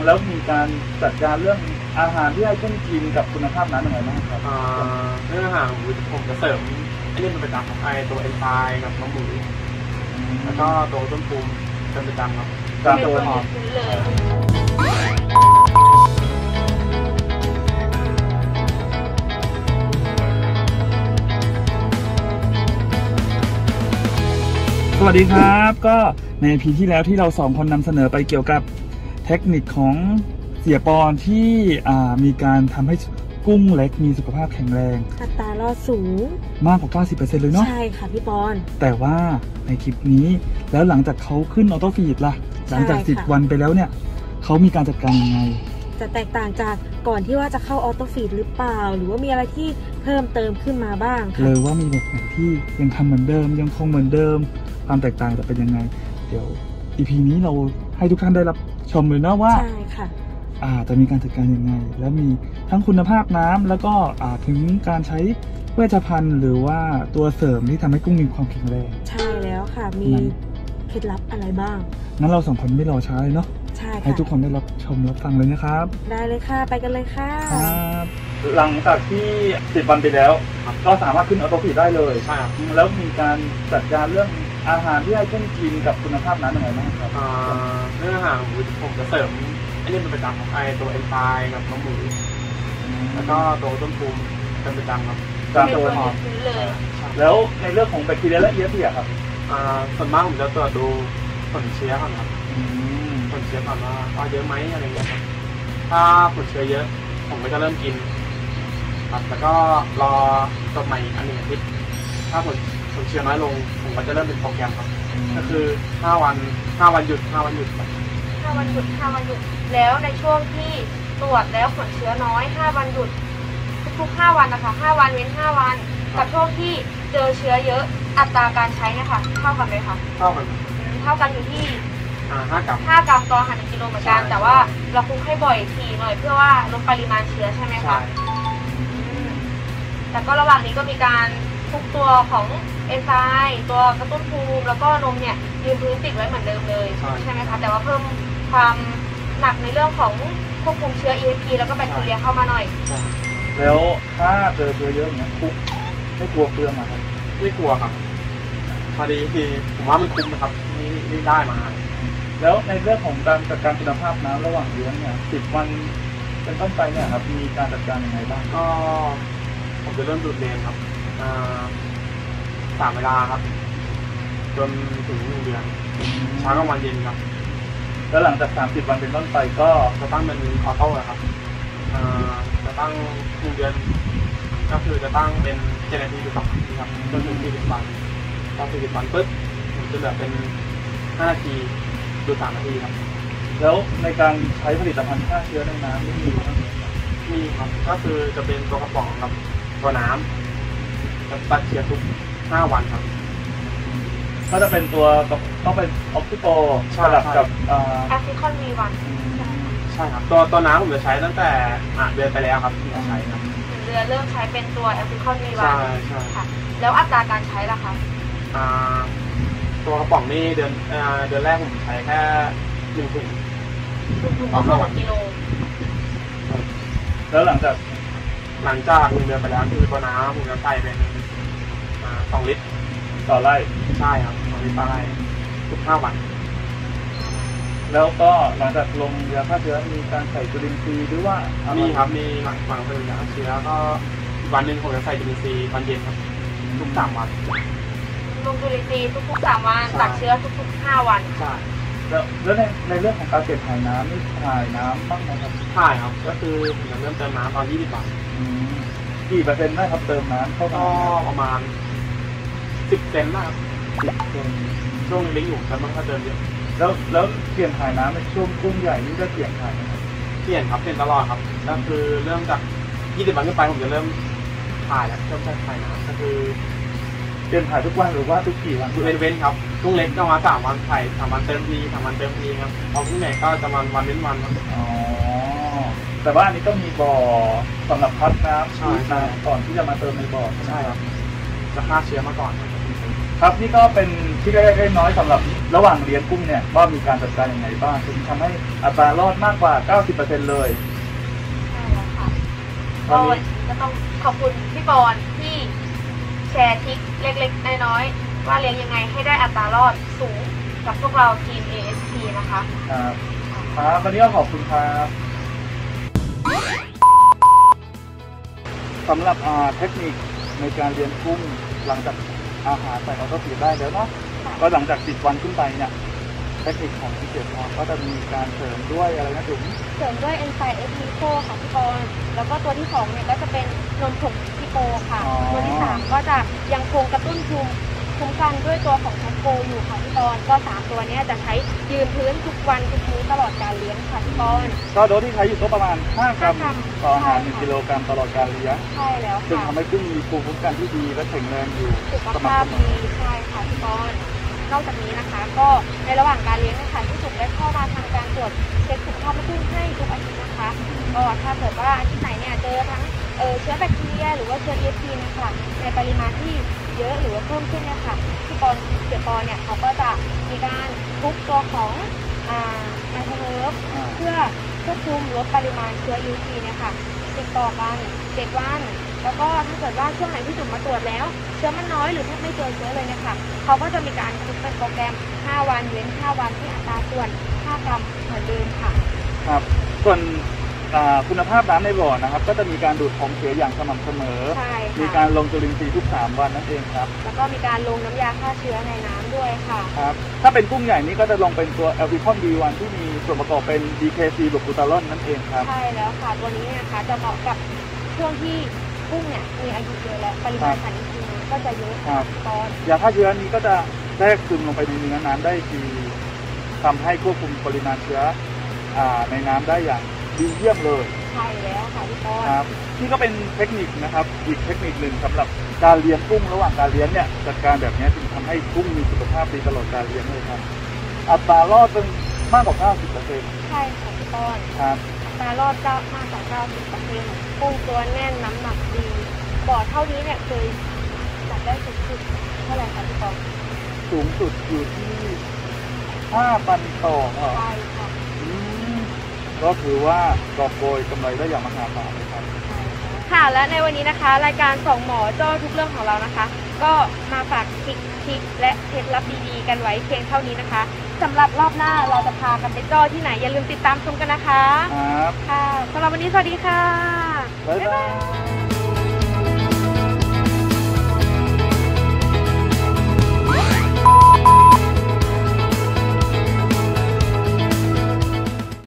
แล้วมีการจัดการเรื่องอาหารที่ให้กุ้งกินกับคุณภาพน้ำยังไงบ้างครับเรื่องอาหารผมจะเสริมไอ้นี่เป็นประจำครับไอตัวเอนไซม์กับน้ำหมูแล้วก็ตัวต้นปูมเป็นประจำครับตามตัวหอมสวัสดีครับก็ใน EP ที่แล้วที่เราสองคนนำเสนอไปเกี่ยวกับเทคนิคของเสียปอนที่มีการทำให้กุ้งเล็กมีสุขภาพแข็งแรงอัตรารอดสูงมากกว่า 90% เลยเนาะใช่ค่ะพี่ปอนแต่ว่าในคลิปนี้แล้วหลังจากเขาขึ้นออโต้ฟีดล่ะหลังจาก10 วันไปแล้วเนี่ยเขามีการจัดการยังไงจะแตกต่างจากก่อนที่ว่าจะเข้าออโต้ฟีดหรือเปล่าหรือว่ามีอะไรที่เพิ่มเติมขึ้นมาบ้างเลยว่ามีแบบไหนที่ยังทำเหมือนเดิมยังคงเหมือนเดิมความแตกต่างจะเป็นยังไงเดี๋ยว EP นี้เราให้ทุกท่านได้รับชมเลยเนาะว่าใช่ค่ะจะมีการจัดการยังไงและมีทั้งคุณภาพน้ำแล้วก็ถึงการใช้เวชภัณฑ์หรือว่าตัวเสริมที่ทำให้กุ้งมีความแข็งแรงใช่แล้วค่ะมีเคล็ดลับอะไรบ้างงั้นเราสองคนไม่รอช้าเลยเนาะใช่ค่ะให้ทุกคนได้รับชมรับฟังเลยนะครับได้เลยค่ะไปกันเลยค่ะครับหลังจากที่10 วันไปแล้วก็สามารถขึ้นออโต้ฟีดได้เลยใช่ครับแล้วมีการจัดการเรื่องอาหารที่ให้กุ้งกินกับคุณภาพน้ำยังไงบ้างครับเรื่องอาหารผมจะเสริมไอ้นี่เป็นประจำครับไอตัวเอนไซม์กับน้ำหมูแล้วก็ตัวต้นปูมเป็นประจำครับตามตัวหอมแล้วในเรื่องของแบคทีเรียและเชื้อครับส่วนมากผมจะตรวจดูผลเชื้อก่อนครับผลเชื้อก่อนว่าเยอะไหมอะไรเงี้ยครับถ้าผลเชื้อเยอะผมก็จะเริ่มกินครับแล้วก็รอตรวจใหม่อีกอันหนึ่งอาทิตย์ถ้าผลเชื้อน้อยลงผมก็จะเริ่มเป็นโปรแกรมครับก็คือ5 วันหยุด5 วันหยุดครับ 5 วันหยุด5 วันหยุดแล้วในช่วงที่ตรวจแล้วผลเชื้อน้อย5 วันหยุดทุกๆ5 วันนะคะ5 วันเว้น5 วันกับช่วงที่เจอเชื้อเยอะอัตราการใช้นะคะเท่ากันไหมคะเท่ากันอยู่ที่ 5 กรัมต่ออาหาร1 กิโลเหมือนกันแต่ว่าเราคลุกให้บ่อยทีหน่อยเพื่อว่าลดปริมาณเชื้อใช่ไหมคะแต่ก็ระหว่างนี้ก็มีการคลุกตัวของเอนไซม์ตัวกระตุ้นภูมิแล้วก็นมเนี่ยยืนพื้นติดไว้เหมือนเดิมเลยใช่ไหมคะแต่ว่าเพิ่มความหนักในเรื่องของควบคุมเชื้อ ESP แล้วก็แบคทีเรียเข้ามาหน่อยแล้วถ้าเจอเชื้อเยอะอย่างนี้คุกไม่กลัวเปลืองไหมครับไม่กลัวครับพอดีที่ผมว่ามันคุ้มนะครับนี่ได้มาแล้วในเรื่องของการจัดการคุณภาพน้ำระหว่างเลี้ยงเนี่ย10 วันเป็นต้นไปเนี่ยครับมีการจัดการยังไงบ้างก็ผมจะเริ่มดูดเลนครับ3 เวลาครับจนถึง1 เดือนเช้ากลางวันเย็นครับแล้วหลังจาก30 วันเป็นต้นไปก็จะตั้งเป็นออโต้ครับจะตั้ง1 เดือนก็คือจะตั้งเป็น7 นาทีหรือ2 นาทีครับจนถึง40 วันพอ40 วันปุ๊บผมจะเหลือเป็น5 นาทีดู3 นาทีครับแล้วในการใช้ผลิตภัณฑ์ฆ่าเชื้อในน้ำนี่มีครับก็คือจะเป็นตัวกระป๋องกับตัวน้ำจะตัดเชื้อทุก5 วันครับถ้าจะเป็นตัวต้องเป็นออกซิโปสลับกับแอฟริคอนV1 ใช่ครับตัวน้ำผมจะใช้ตั้งแต่เดือนไปแล้วครับที่จะใช้ครับเดือนเริ่มใช้เป็นตัวแอฟริคอนV1 ใช่ค่ะแล้วอัตราการใช้ล่ะคะตัวกระป๋องนี่เดือนแรกผมใช้แค่1 ถุงต่อ1 กิโลแล้วหลังจาก 1 เดือนไปแล้วคือตัวน้ำผมจะใส่เป็น2 ลิตรต่อไร่ใช่ครับ2 ลิตรต่อไร่ทุก5 วันแล้วก็หลังจากลงยาฆ่าเชื้อมีการใส่จุลินทรีย์หรือว่ามีครับมีหลังใส่ยาฆ่าเชื้อก็วันหนึ่งผมจะใส่จุลินทรีย์ตอนเย็นครับทุก3 วันลงจุลินทรีย์ทุกๆ3 วันตักเชื้อทุกๆ5 วันใช่แล้วในเรื่องของการเปลี่ยนถ่ายน้ำนี่ถ่ายน้ำบ้างไหมครับถ่ายครับก็คือผมจะเริ่มเติมน้ำตอน20 วันกี่เปอร์เซ็นต์ได้ครับเติมน้ำเข้าก็ประมาณ10 เซนนะครับ10 เซนช่วงเล็กอยู่แต่มันก็เติมเยอะแล้วเปลี่ยนถ่ายน้ำในช่วงกุ้งใหญ่นี่ได้เปลี่ยนถ่ายไหมครับเปลี่ยนครับเปลี่ยนตลอดครับก็คือเริ่มจาก20 วันขึ้นไปผมจะเริ่มถ่ายแล้วเริ่มใช้ถ่ายน้ำก็คือเปลี่ยนถ่ายทุกวันหรือว่าทุกกี่วันเว้นครับกุ้งเล็กก็มา3 วันถ่าย3 วันเติมที3 วันเติมทีครับพอกุ้งใหญ่ก็จะวันเว้นวันครับแต่ว่าอันนี้ก็มีบ่อสำหรับพักน้ำก่อนที่จะมาเติมในบ่อใช่ครับจะฆ่าเชื้อมาก่อนครับนี่ก็เป็นที่เล็กๆน้อยๆสำหรับระหว่างเลี้ยงกุ้งเนี่ยว่ามีการจัดการยังไงบ้างถึงทำให้อัตรารอดมากกว่า 90% เลยใช่แล้วค่ะตอนนี้ก็ต้องขอบคุณพี่ปอนที่แชร์ทริคเล็กๆน้อยๆว่าเลี้ยงยังไงให้ได้อัตรารอดสูงกับพวกเราทีม ASP นะคะครับวันนี้ก็ขอบคุณครับสำหรับเทคนิคในการเลี้ยงกุ้งหลังจากอาหารใส่ออโต้ฟีดได้แล้วเนาะก็หลังจาก10 วันขึ้นไปเนี่ยเทคนิคของพี่เกียรติพรก็จะมีการเสริมด้วยอะไรนะจุ๋มเสริมด้วยเอนไซม์เอฟลิโคค่ะพี่ปอนแล้วก็ตัวที่2เนี่ยก็จะเป็นนมผงพี่โปค่ะตัวที่3ก็จะยังคงกระตุ้นภูมิคุ้มกันด้วยตัวของแคปโกอยู่ค่ะพี่ปอนก็3ตัวนี้จะใช้ยืนพื้นทุกวันทุกมื้อตลอดการเลี้ยงค่ะพี่ปอนก็โดสที่ใช้อยู่ก็ประมาณ5 กรัมต่ออาหาร1 กิโลกรัมตลอดการเลี้ยงใช่แล้วค่ะซึ่งทำให้กุ้งมีภูมิคุ้มกันที่ดีและแข็งแรงอยู่สุขภาพดีใช่ค่ะพี่ปอนนอกจากนี้นะคะก็ในระหว่างการเลี้ยงนะคะที่สุดได้เข้ามาทำการตรวจเช็คสุขภาพกุ้งให้ทุกอาทิตย์นะคะก็ถ้าเกิดว่าอาทิตย์ไหนเนี่ยเจอทั้งเชื้อแบคทีเรียหรือว่าเชื้อ ESP นะคะในปริมาณที่เยอะหรือว่าเพิ่มขึ้นเนี่ยค่ะพี่ปอนเสียปอนเนี่ยเขาก็จะมีการทุบตัวของแอนโทเนิร์ฟเพื่อควบคุมลดปริมาณเชื้อ ESP เนี่ยค่ะติดต่อกัน7 วันแล้วก็ถ้าเกิดว่าช่วงไหนที่จุ่มมาตรวจแล้วเชื้อมันน้อยหรือแทบไม่เจอเชื้อเลยเนี่ยค่ะเขาก็จะมีการคิดเป็นโปรแกรม5 วันเว้น5 วันที่อัตราส่วน5 กรัมเหมือนเดิมค่ะครับส่วนคุณภาพน้ำในบ่อนะครับก็จะมีการดูดของเสียอย่างสม่ำเสมอมีการลงจุลินทรีย์ทุก3 วันนั่นเองครับแล้วก็มีการลงน้ำยาฆ่าเชื้อในน้ำด้วยค่ะครับถ้าเป็นกุ้งใหญ่นี้ก็จะลงเป็นตัวแอลบิคอนB1ที่มีส่วนประกอบเป็น DKC บวกกลูตาลอนนั่นเองครับใช่แล้วค่ะตัวนี้เนี่ยค่ะจะเหมาะกับช่วงที่กุ้งเนี่ยมีอายุเยอะและปริมาณสารอินทรีย์ก็จะเยอะตอนยาฆ่าเชื้อนี้ก็จะแทรกซึมลงไปในเนื้อน้ำได้ดีทำให้ควบคุมปริมาณเชื้อในน้ำได้อย่างดีเยี่ยมเลยใช่แล้วค่ะพี่ปอนครับนี่ก็เป็นเทคนิคนะครับอีกเทคนิคหนึ่งสำหรับการเลี้ยงกุ้งระหว่างการเลี้ยงเนี่ยจัดการแบบนี้จึงทำให้กุ้งมีสุขภาพดีตลอดการเลี้ยงเลยครับอัตรารอดเป็นมากกว่า 90% ใช่ค่ะพี่ปอนครับอัตรารอดมากกว่า 90% กุ้งตัวแน่นน้ำหนักดีบ่อเท่านี้เนี่ยเคยจับได้สูงสุดเท่าไหร่คะพี่ปอนสูงสุดอยู่ที่5 ตันต่อใช่ค่ะก็ถือว่ากอบโกยกำไรได้อย่างมหาศาลเลยครับค่ะและในวันนี้นะคะรายการ2 หมอเจ้าทุกเรื่องของเรานะคะก็มาฝากทริคและเคล็ดลับดีๆกันไว้เพียงเท่านี้นะคะสำหรับรอบหน้าเราจะพากันไปจ้อที่ไหนอย่าลืมติดตามชมกันนะคะครับค่ะสำหรับวันนี้สวัสดีค่ะบ๊ายบาย